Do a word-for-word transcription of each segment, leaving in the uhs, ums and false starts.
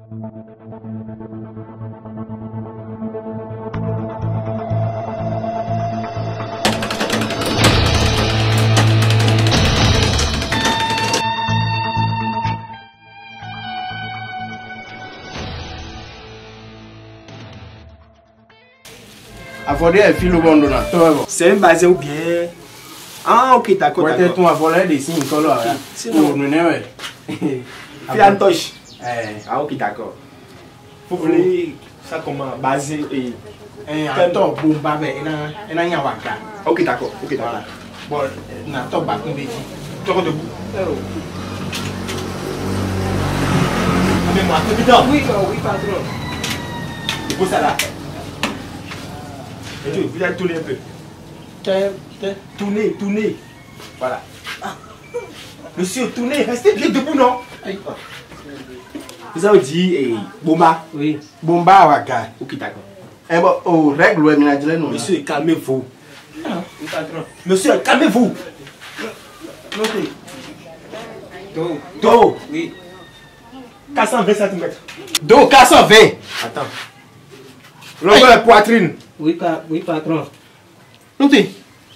Afodé est fil au bon donnant. C'est un basé ou bien. Ah, ok, d'accord. Peut-être on a volé des signes colorés. Pour nous n'aimer. Puis Antoche. Ah, ok, d'accord. Vous voulez ça comment basé et. Un top bomba avec un an yawaka. Ok, d'accord. Ok, d'accord. Bon, on a top bac, on dit. Toi debout. Amène-moi, capitaine. Oui, oui, patron. Il faut ça là. Et tu, vous allez tourner un peu. Tournez, tournez. Voilà. Ah. Monsieur, tournez, restez bien debout, non? Vous avez dit, eh, Bomba. Oui. Bomba, waka. Ok, d'accord. Eh bon, oh, règle, ouais, mais non. Monsieur, calmez-vous. Monsieur, calmez-vous. Notez. Do. Do. Oui. quatre cent vingt centimètres. Do, quatre cent vingt. Attends. Longueur de poitrine. Oui, pa oui, patron. Notez.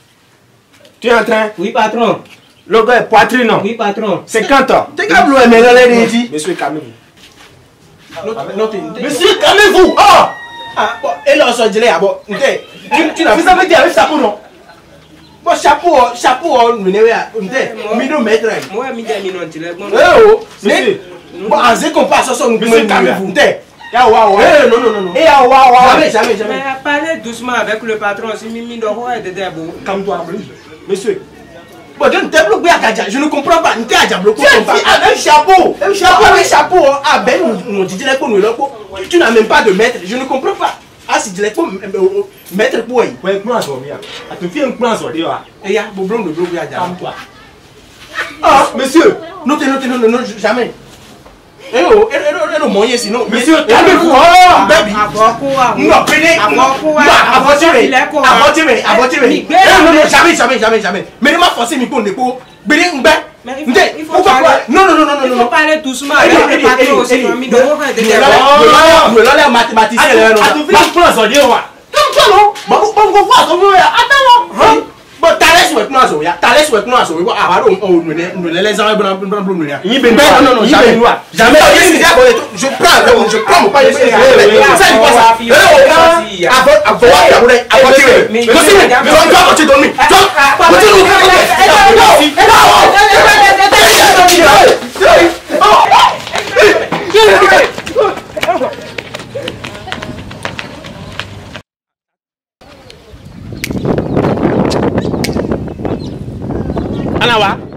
Tu es en train? Oui, patron. Longueur de poitrine, non? Oui, patron. cinquante ans. T'es capable de me donner dit. Monsieur, calmez-vous. Notez. Monsieur, calmez-vous. Oh! Ah, bon, et là, on se dit là, bon, tu tu n'as pas dit avec chapeau, non? Bon, chapeau, chapeau, on me dit, on me dit, mettre. Moi, je me dis, non, tu l'as. Eh oh, monsieur. Bon, en ce qu'on passe, on monsieur, calmez-vous. Ya wa wa. Eh non non non non. Eh ya wa wa. Jamais jamais jamais. Mais parlez doucement avec le patron, si Mimi doit être de bon. Calme-toi, monsieur. Bon, je ne t'ai bloqué à Kadja, je ne comprends pas. Tu as bloqué un chapeau. Un chapeau, un chapeau. Ah ben, on dit là pour nous là. Tu n'as même pas de maître, je ne comprends pas. Ah si tu l'as pour maître pour y. Ouais, comment ça va? À te faire un plan sur lui là. Eh ya, bon blond de bloqué à Kadja. Calme-toi. Ah, monsieur. Non, non, non, non, jamais. Eh oh, eh non, moyen sinon. Monsieur, calmez-vous. Oh, baby. Non, prenez. Non, aventurez. Aventurez, aventurez. Non, non, jamais, jamais, jamais, jamais. Mais ne m'a forcé mi pour ne pas. Béni, mbé. Il faut parler. Non, non, non, non, non. Il faut parler doucement avec le patron aussi. Mimi doit être de bon. Non, là, mathématicien là, non. Attends, viens prendre son dieu là. Comme toi non. Bon, bon, bon, attends, attends. Bon, t'as laissé maintenant ça, ya. T'as laissé maintenant ça. Ah, on on nous les les arabes blancs blancs blancs là. Non, non, non, jamais. Jamais. Je prends, je prends mon panier. Ça il passe ça. Eh, oh, avant avant avant avant tirer. Mais je suis, je dois continuer dormir. Anawa.